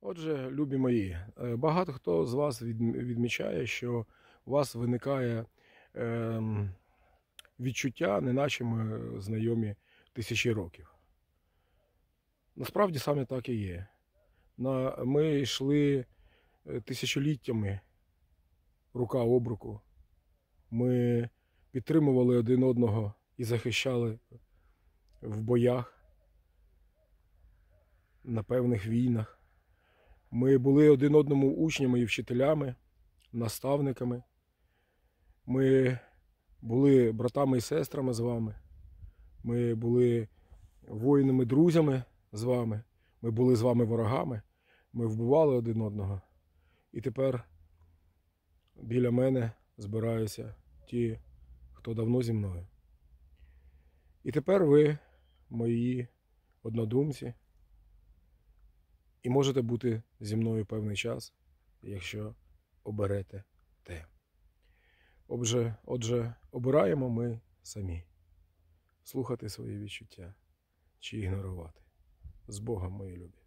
Отже, любі мої, багато хто з вас відмічає, що у вас виникає відчуття, неначе ми знайомі тисячі років. Насправді саме так і є. Ми йшли тисячоліттями рука об руку. Ми підтримували один одного і захищали в боях, на певних війнах. Ми були один одному учнями і вчителями, наставниками. Ми були братами і сестрами з вами. Ми були воїнами-друзями з вами. Ми були з вами ворогами. Ми вбивали один одного. І тепер біля мене збираються ті, хто давно зі мною. І тепер ви мої однодумці. І можете бути зі мною певний час, якщо оберете те. Отже, обираємо ми самі. Слухати свої відчуття чи ігнорувати. З Богом, мої любі.